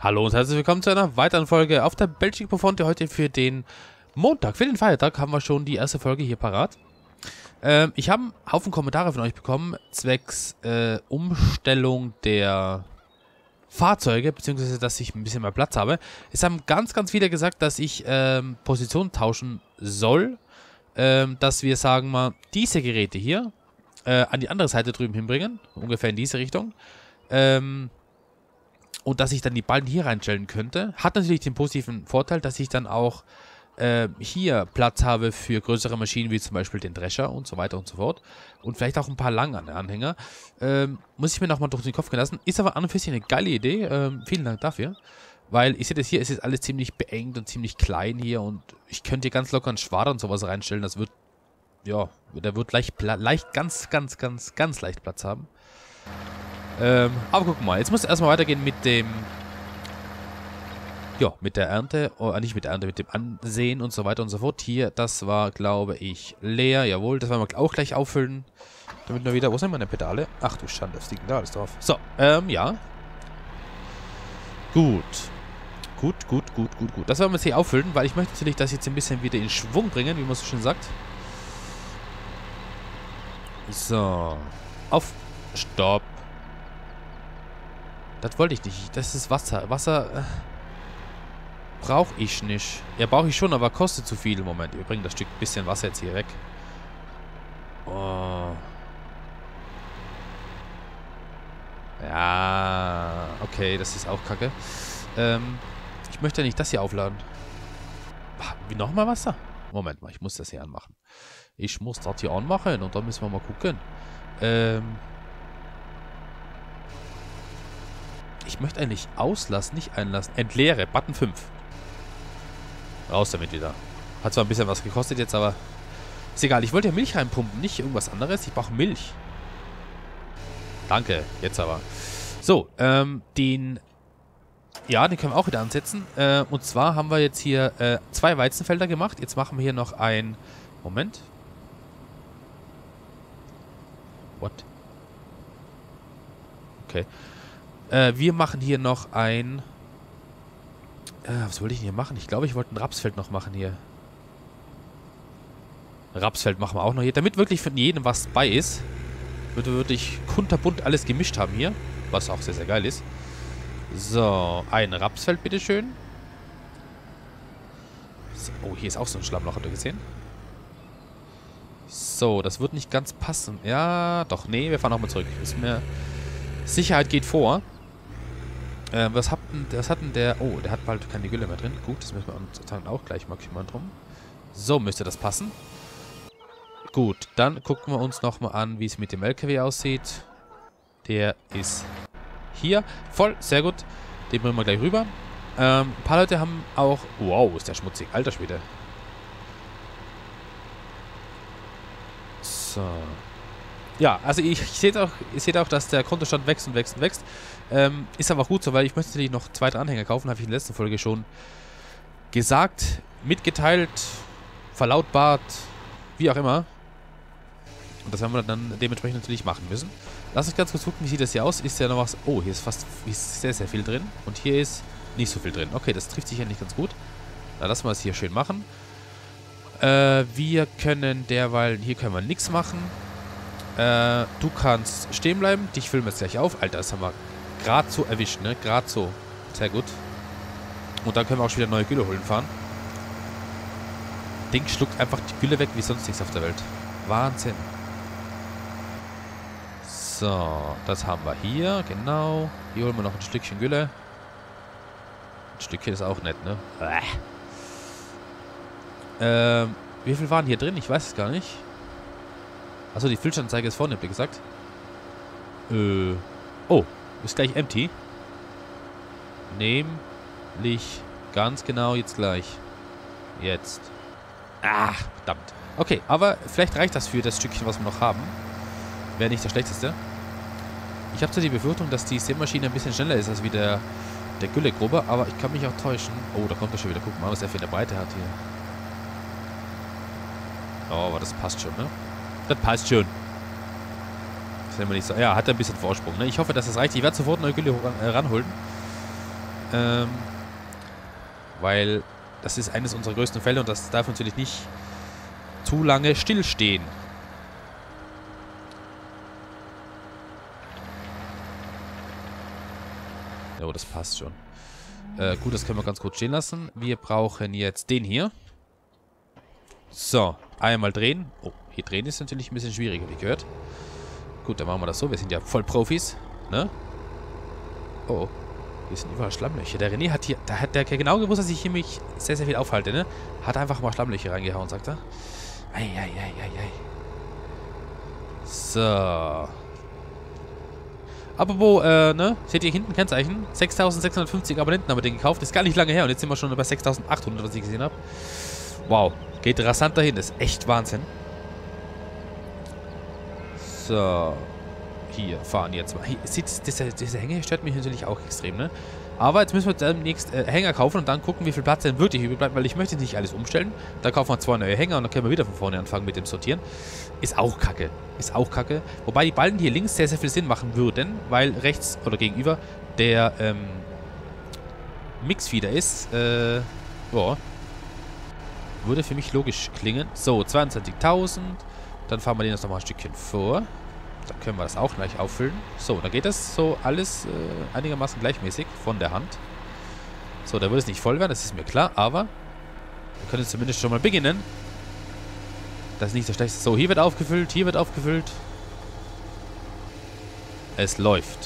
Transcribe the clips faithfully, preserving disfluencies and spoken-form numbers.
Hallo und herzlich willkommen zu einer weiteren Folge auf der Belgique Profonte. Heute für den Montag, für den Feiertag, haben wir schon die erste Folge hier parat. Ähm, ich habe einen Haufen Kommentare von euch bekommen, zwecks äh, Umstellung der Fahrzeuge, beziehungsweise dass ich ein bisschen mehr Platz habe. Es haben ganz, ganz viele gesagt, dass ich ähm, Position tauschen soll, ähm, dass wir, sagen wir, diese Geräte hier äh, an die andere Seite drüben hinbringen, ungefähr in diese Richtung. Ähm... Und dass ich dann die Balken hier reinstellen könnte. Hat natürlich den positiven Vorteil, dass ich dann auch äh, hier Platz habe für größere Maschinen, wie zum Beispiel den Drescher und so weiter und so fort. Und vielleicht auch ein paar Langanhänger. Ähm, muss ich mir nochmal durch den Kopf gehen lassen. Ist aber an und für sich eine geile Idee. Ähm, vielen Dank dafür. Weil ich sehe das hier, ist jetzt alles ziemlich beengt und ziemlich klein hier. Und ich könnte hier ganz locker einen Schwader und sowas reinstellen. Das wird, ja, der wird leicht, leicht ganz, ganz, ganz, ganz leicht Platz haben. Ähm, aber gucken wir mal. Jetzt muss es erstmal weitergehen mit dem, ja, mit der Ernte, oder nicht mit der Ernte, mit dem Ansehen und so weiter und so fort. Hier, das war, glaube ich, leer. Jawohl, das werden wir auch gleich auffüllen. Damit wir wieder, wo sind meine Pedale? Ach du Schande, das liegt da alles drauf. So, ähm, ja. Gut. Gut, gut, gut, gut, gut. Das werden wir jetzt hier auffüllen, weil ich möchte natürlich das jetzt ein bisschen wieder in Schwung bringen, wie man so schön sagt. So. Auf. Stopp. Das wollte ich nicht. Das ist Wasser. Wasser äh, brauche ich nicht. Ja, brauche ich schon, aber kostet zu viel. Moment, wir bringen das Stück bisschen Wasser jetzt hier weg. Oh. Ja, okay, das ist auch kacke. Ähm, ich möchte ja nicht das hier aufladen. Wie nochmal Wasser? Moment mal, ich muss das hier anmachen. Ich muss das hier anmachen und dann müssen wir mal gucken. Ähm... Ich möchte eigentlich auslassen, nicht einlassen. Entleere, Button fünf. Raus damit wieder. Hat zwar ein bisschen was gekostet jetzt, aber ist egal. Ich wollte ja Milch reinpumpen, nicht irgendwas anderes. Ich brauche Milch. Danke, jetzt aber. So, ähm, den... Ja, den können wir auch wieder ansetzen. Äh, und zwar haben wir jetzt hier äh, zwei Weizenfelder gemacht. Jetzt machen wir hier noch ein... Moment. What? Okay. Äh, wir machen hier noch ein... Äh, was wollte ich denn hier machen? Ich glaube, ich wollte ein Rapsfeld noch machen hier. Rapsfeld machen wir auch noch hier. Damit wirklich von jedem was bei ist. Wird wirklich kunterbunt alles gemischt haben hier. Was auch sehr, sehr geil ist. So, ein Rapsfeld bitteschön. So, oh, hier ist auch so ein Schlammloch, habt ihr gesehen? So, das wird nicht ganz passen. Ja, doch, nee, wir fahren nochmal zurück. Ist mir... Sicherheit geht vor. Äh, was hat denn, was hat denn der... Oh, der hat bald keine Gülle mehr drin. Gut, das müssen wir uns dann auch gleich mal kümmern drum. So müsste das passen. Gut, dann gucken wir uns nochmal an, wie es mit dem L K W aussieht. Der ist hier. Voll, sehr gut. Den bringen wir gleich rüber. Ähm, ein paar Leute haben auch... Wow, ist der schmutzig. Alter Schwede. So... Ja, also ich, ich sehe auch, ich sehe auch, dass der Kontostand wächst und wächst und wächst. Ähm, ist aber auch gut so, weil ich möchte natürlich noch zwei, drei Anhänger kaufen, habe ich in der letzten Folge schon gesagt, mitgeteilt, verlautbart, wie auch immer. Und das werden wir dann dementsprechend natürlich machen müssen. Lass uns ganz kurz gucken, wie sieht das hier aus. Ist ja noch was... Oh, hier ist fast ist sehr, sehr viel drin. Und hier ist nicht so viel drin. Okay, das trifft sich ja nicht ganz gut. Dann lassen wir es hier schön machen. Äh, wir können derweil... Hier können wir nichts machen. Äh, du kannst stehen bleiben. Dich filmen wir jetzt gleich auf. Alter, das haben wir gerade so erwischt, ne? Gerade so. Sehr gut. Und dann können wir auch schon wieder neue Gülle holen fahren. Ding schluckt einfach die Gülle weg wie sonst nichts auf der Welt. Wahnsinn. So, das haben wir hier. Genau. Hier holen wir noch ein Stückchen Gülle. Ein Stückchen ist auch nett, ne? Ähm, wie viel waren hier drin? Ich weiß es gar nicht. Achso, die Füllstandanzeige ist vorne, habt ihr gesagt? Äh. Oh, ist gleich empty. Nämlich ganz genau jetzt gleich. Jetzt. Ah, verdammt. Okay, aber vielleicht reicht das für das Stückchen, was wir noch haben. Wäre nicht das Schlechteste. Ich habe zwar die Befürchtung, dass die Sämaschine ein bisschen schneller ist als wie der, der Güllegrube, aber ich kann mich auch täuschen. Oh, da kommt er schon wieder. Guck mal, was er für eine Breite hat hier. Oh, aber das passt schon, ne? Das passt schon. Das ist immer nicht so. Ja, hat ein bisschen Vorsprung, ne? Ich hoffe, dass das reicht. Ich werde sofort neue Gülle ran, äh, ranholen. Ähm, weil das ist eines unserer größten Felder und das darf natürlich nicht zu lange stillstehen. Jo, das passt schon. Äh, gut, das können wir ganz kurz stehen lassen. Wir brauchen jetzt den hier. So, einmal drehen. Oh, hier drehen ist natürlich ein bisschen schwieriger, wie gehört. Gut, dann machen wir das so. Wir sind ja voll Profis, ne? Oh, hier sind überall Schlammlöcher. Der René hat hier, da hat der genau gewusst, dass ich hier mich sehr, sehr viel aufhalte, ne? Hat einfach mal Schlammlöcher reingehauen, sagt er. Eieieiei. So. Apropos, äh, ne? Seht ihr hinten Kennzeichen? sechstausendsechshundertfünfzig Abonnenten haben wir den gekauft. Ist gar nicht lange her und jetzt sind wir schon bei sechstausendachthundert, was ich gesehen habe. Wow. Geht rasant dahin. Das ist echt Wahnsinn. So. Hier fahren jetzt mal. Hier, sieht, diese, diese Hänger stört mich natürlich auch extrem, ne? Aber jetzt müssen wir demnächst äh, Hänger kaufen und dann gucken, wie viel Platz denn wirklich übrig bleibt, weil ich möchte nicht alles umstellen. Dann kaufen wir zwei neue Hänger und dann können wir wieder von vorne anfangen mit dem Sortieren. Ist auch kacke. Ist auch kacke. Wobei die Balken hier links sehr, sehr viel Sinn machen würden, weil rechts oder gegenüber der ähm, Mixfeeder ist. Äh, boah. Würde für mich logisch klingen. So, zweiundzwanzigtausend. Dann fahren wir den jetzt nochmal ein Stückchen vor. Dann können wir das auch gleich auffüllen. So, dann geht das so alles äh, einigermaßen gleichmäßig von der Hand. So, da würde es nicht voll werden, das ist mir klar, aber wir können jetzt zumindest schon mal beginnen. Das ist nicht so schlecht. So, hier wird aufgefüllt, hier wird aufgefüllt. Es läuft.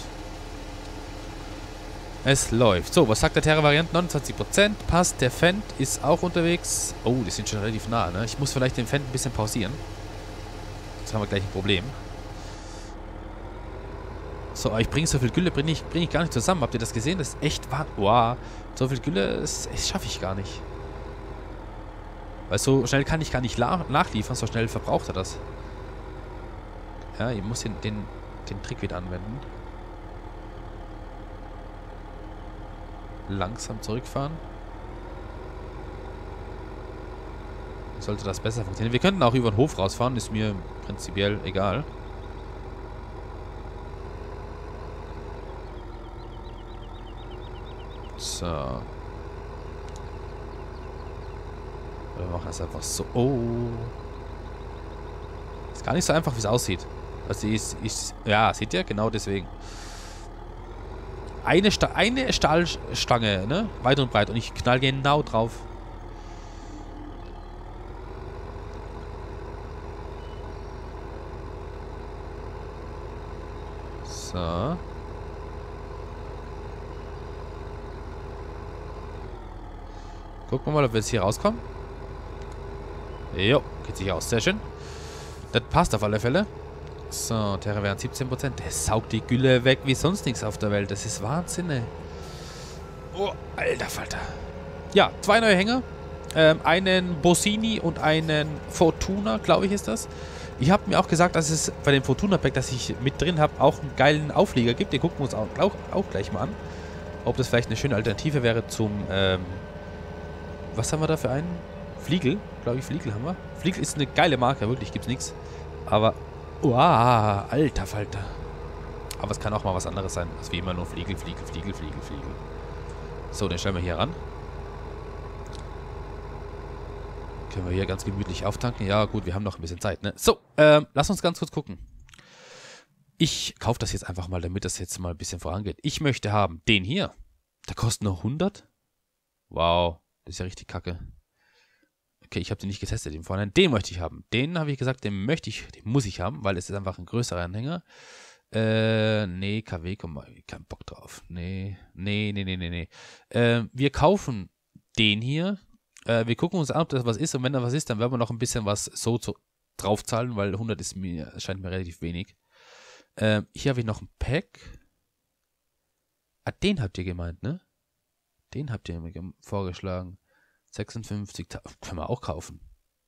Es läuft. So, was sagt der Terra-Variant? neunundzwanzig Prozent. Passt. Der Fendt ist auch unterwegs. Oh, die sind schon relativ nah, ne? Ich muss vielleicht den Fendt ein bisschen pausieren. Jetzt haben wir gleich ein Problem. So, aber ich bringe so viel Gülle, bringe ich, bring ich gar nicht zusammen. Habt ihr das gesehen? Das ist echt wahr. Wow. So viel Gülle, das, das schaffe ich gar nicht. Weil so schnell kann ich gar nicht nachliefern, so schnell verbraucht er das. Ja, ich muss den, den, den Trick wieder anwenden. Langsam zurückfahren. Sollte das besser funktionieren. Wir könnten auch über den Hof rausfahren, ist mir prinzipiell egal. So. Wir machen das einfach so. Oh. Ist gar nicht so einfach, wie es aussieht. Also ist, ist, ja, seht ihr? Genau deswegen. Eine, Sta eine Stahlstange, ne? Weit und breit. Und ich knall genau drauf. So. Gucken wir mal, ob wir jetzt hier rauskommen. Jo, geht sich aus. Sehr schön. Das passt auf alle Fälle. So, Terra wären siebzehn Prozent. Der saugt die Gülle weg wie sonst nichts auf der Welt. Das ist Wahnsinn, ey. Oh, alter Falter. Ja, zwei neue Hänger. Ähm, einen Bossini und einen Fortuna, glaube ich, ist das. Ich habe mir auch gesagt, dass es bei dem Fortuna-Pack, das ich mit drin habe, auch einen geilen Auflieger gibt. Den gucken wir uns auch, auch, auch gleich mal an. Ob das vielleicht eine schöne Alternative wäre zum, ähm, was haben wir da für einen? Fliegel, glaube ich, Fliegel haben wir. Fliegel ist eine geile Marke, wirklich, gibt's nichts. Aber, wow, alter Falter. Aber es kann auch mal was anderes sein, als wie immer nur Fliegel, Fliegel, Fliegel, Fliegel, Fliegel. So, den stellen wir hier ran. Können wir hier ganz gemütlich auftanken. Ja, gut, wir haben noch ein bisschen Zeit, ne? So, ähm, lass uns ganz kurz gucken. Ich kaufe das jetzt einfach mal, damit das jetzt mal ein bisschen vorangeht. Ich möchte haben den hier. Der kostet nur hundert. Wow, das ist ja richtig kacke. Okay, ich habe den nicht getestet im Vorhinein. Den möchte ich haben. Den habe ich gesagt, den möchte ich, den muss ich haben, weil es ist einfach ein größerer Anhänger. Äh, nee, K W, komm mal, kein Bock drauf. Nee, nee, nee, nee, nee, nee. Äh, wir kaufen den hier. Äh, wir gucken uns an, ob das was ist. Und wenn da was ist, dann werden wir noch ein bisschen was so zu, draufzahlen, weil hundert ist mir, scheint mir relativ wenig. Äh, hier habe ich noch ein Pack. Ah, den habt ihr gemeint, ne? Den habt ihr mir vorgeschlagen. sechsundfünfzigtausend. Können wir auch kaufen.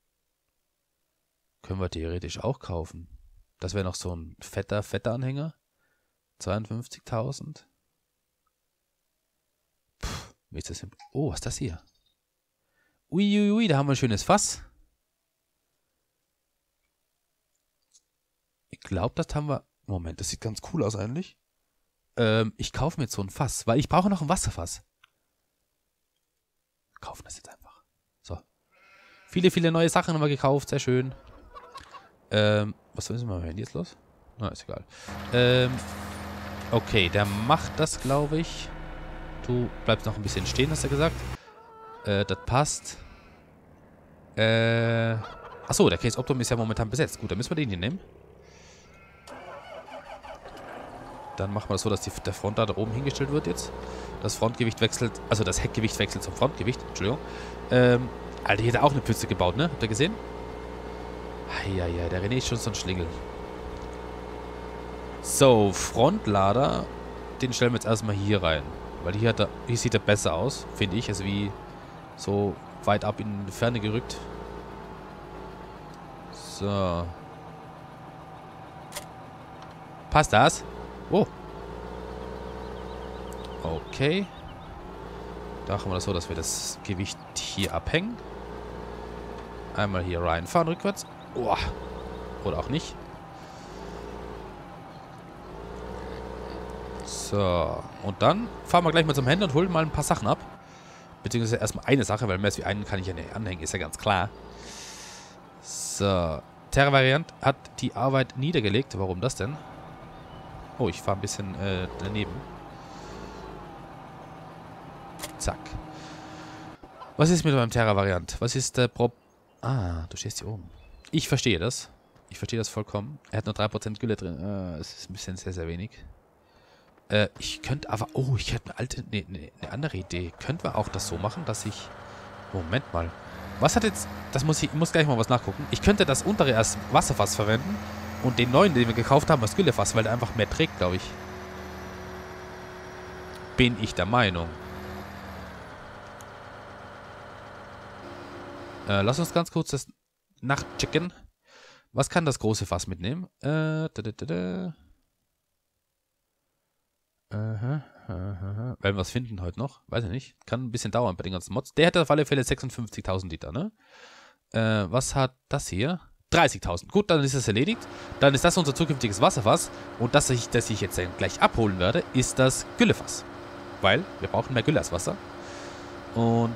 Können wir theoretisch auch kaufen. Das wäre noch so ein fetter, fetter Anhänger. zweiundfünfzigtausend. Puh, wie ist das denn? Oh, was ist das hier? Uiuiui, ui, da haben wir ein schönes Fass. Ich glaube, das haben wir... Moment, das sieht ganz cool aus eigentlich. Ähm, ich kaufe mir jetzt so ein Fass, weil ich brauche noch ein Wasserfass. kaufen das jetzt einfach. So. Viele, viele neue Sachen haben wir gekauft. Sehr schön. Ähm, was ist mit meinem Handy jetzt los? Na, ist egal. Ähm, okay, der macht das, glaube ich. Du bleibst noch ein bisschen stehen, hast du gesagt. Äh, das passt. Äh, achso, der Case Optum ist ja momentan besetzt. Gut, dann müssen wir den hier nehmen. Dann machen wir das so, dass die, der Front da, da oben hingestellt wird jetzt. Das Frontgewicht wechselt, also das Heckgewicht wechselt zum Frontgewicht. Entschuldigung. Ähm, Alter, hier hat er auch eine Pfütze gebaut, ne? Habt ihr gesehen? Ja, ja, der René ist schon so ein Schlingel. So, Frontlader, den stellen wir jetzt erstmal hier rein. Weil hier, hat er, hier sieht er besser aus, finde ich. Also wie so weit ab in die Ferne gerückt. So. Passt das? Oh. Okay. Da machen wir das so, dass wir das Gewicht hier abhängen. Einmal hier reinfahren, rückwärts. Oh. Oder auch nicht. So. Und dann fahren wir gleich mal zum Händler und holen mal ein paar Sachen ab. Beziehungsweise erstmal eine Sache, weil mehr als wie einen kann ich ja nicht anhängen, ist ja ganz klar. So. Terra-Variant hat die Arbeit niedergelegt. Warum das denn? Oh, ich fahre ein bisschen äh, daneben. Zack. Was ist mit meinem Terra-Variant? Was ist der Prop... Ah, du stehst hier oben. Ich verstehe das. Ich verstehe das vollkommen. Er hat nur drei Prozent Gülle drin. Äh, das ist ein bisschen sehr, sehr wenig. Äh, ich könnte aber... Oh, ich hätte eine alte... Nee, nee, eine andere Idee. Könnten wir auch das so machen, dass ich... Moment mal. Was hat jetzt... Das muss ich... Ich muss gleich mal was nachgucken. Ich könnte das untere als Wasserfass verwenden und den neuen, den wir gekauft haben, als Güllefass, weil der einfach mehr trägt, glaube ich. Bin ich der Meinung. Äh, lass uns ganz kurz das nachchecken. Was kann das große Fass mitnehmen? Äh, da, da, da, da. Aha, aha. Werden wir es finden heute noch? Weiß ich nicht. Kann ein bisschen dauern bei den ganzen Mods. Der hätte auf alle Fälle sechsundfünfzigtausend Liter, ne? Äh, was hat das hier? dreißigtausend. Gut, dann ist das erledigt. Dann ist das unser zukünftiges Wasserfass. Und das, ich, das ich jetzt gleich abholen werde, ist das Güllefass. Weil wir brauchen mehr Gülle als Wasser. Und...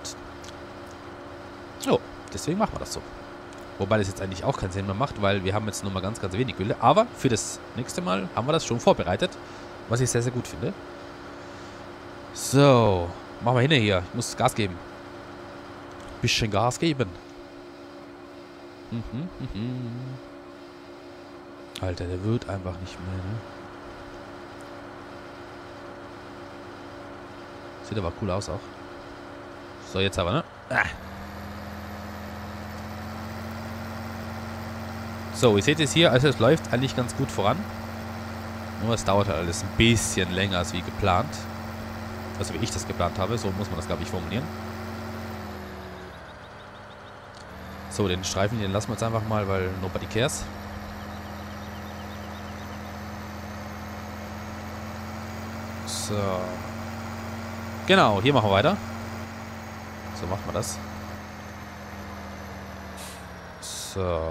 Oh, deswegen machen wir das so. Wobei das jetzt eigentlich auch keinen Sinn mehr macht, weil wir haben jetzt nur mal ganz, ganz wenig Gülle. Aber für das nächste Mal haben wir das schon vorbereitet. Was ich sehr, sehr gut finde. So. Machen wir hin hier. Ich muss Gas geben. Bisschen Gas geben. Mhm, mhm. Alter, der wird einfach nicht mehr, ne? Sieht aber cool aus auch. So, jetzt aber, ne? Ah. So, ihr seht es hier, also es läuft eigentlich ganz gut voran. Nur es dauert halt alles ein bisschen länger als wie geplant. Also wie ich das geplant habe, so muss man das, glaube ich, formulieren. So, den Streifen, den lassen wir jetzt einfach mal, weil nobody cares. So. Genau, hier machen wir weiter. So machen wir das. So.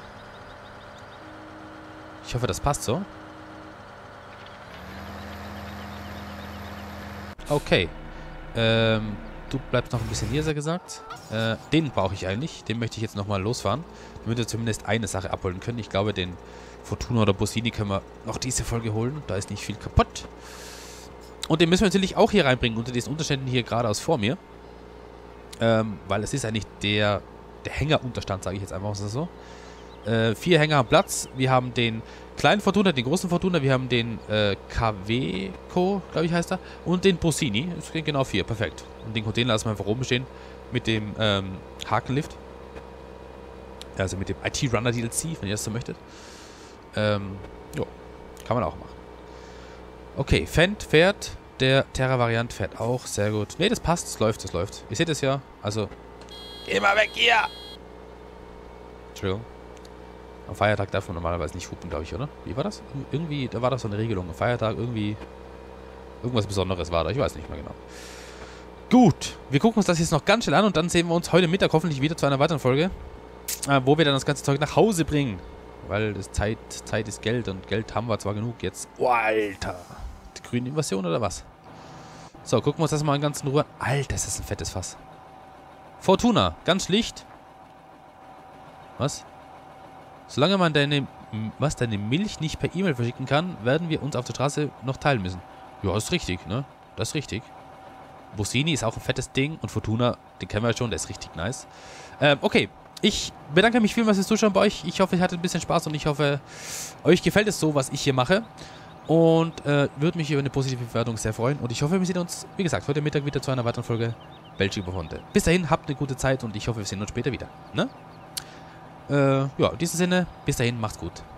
Ich hoffe, das passt so. Okay. Ähm, du bleibst noch ein bisschen hier, sehr gesagt. Äh, den brauche ich eigentlich. Den möchte ich jetzt nochmal losfahren. Damit wir zumindest eine Sache abholen können. Ich glaube, den Fortuna oder Bossini können wir noch diese Folge holen. Da ist nicht viel kaputt. Und den müssen wir natürlich auch hier reinbringen, unter diesen Unterständen hier geradeaus vor mir. Ähm, weil es ist eigentlich der, der Hängerunterstand, sage ich jetzt einfach mal so. Äh, vier Hänger haben Platz. Wir haben den kleinen Fortuna, den großen Fortuna. Wir haben den äh, Caveco, glaube ich heißt er. Und den Bossini. Es sind genau vier. Perfekt. Und den Container lassen wir einfach oben stehen. Mit dem ähm, Hakenlift. Also mit dem I T-Runner D L C, wenn ihr das so möchtet. Ähm, jo. Kann man auch machen. Okay, Fendt fährt. Der Terra-Variant fährt auch. Sehr gut. Ne, das passt. Das läuft, das läuft. Ihr seht es ja. Also. Geh mal weg hier! Entschuldigung. Am Feiertag darf man normalerweise nicht hupen, glaube ich, oder? Wie war das? Irgendwie, da war das so eine Regelung. Am Feiertag irgendwie irgendwas Besonderes war da. Ich weiß nicht mehr genau. Gut, wir gucken uns das jetzt noch ganz schnell an und dann sehen wir uns heute Mittag hoffentlich wieder zu einer weiteren Folge, äh, wo wir dann das ganze Zeug nach Hause bringen. Weil das Zeit, Zeit ist Geld und Geld haben wir zwar genug jetzt. Oh, Alter. Die grüne Invasion oder was? So, gucken wir uns das mal in ganz in Ruhe. Alter, ist das ein fettes Fass. Fortuna, ganz schlicht. Was? Solange man deine, was, deine Milch nicht per E-Mail verschicken kann, werden wir uns auf der Straße noch teilen müssen. Ja, ist richtig, ne? Das ist richtig. Bossini ist auch ein fettes Ding und Fortuna, den kennen wir ja schon, der ist richtig nice. Ähm, okay. Ich bedanke mich vielmals fürs Zuschauen bei euch. Ich hoffe, ihr hattet ein bisschen Spaß und ich hoffe, euch gefällt es so, was ich hier mache. Und äh, würde mich über eine positive Bewertung sehr freuen. Und ich hoffe, wir sehen uns, wie gesagt, heute Mittag wieder zu einer weiteren Folge Belgische Pofonte. Bis dahin, habt eine gute Zeit und ich hoffe, wir sehen uns später wieder. Ne? Äh, ja, in diesem Sinne, bis dahin, macht's gut.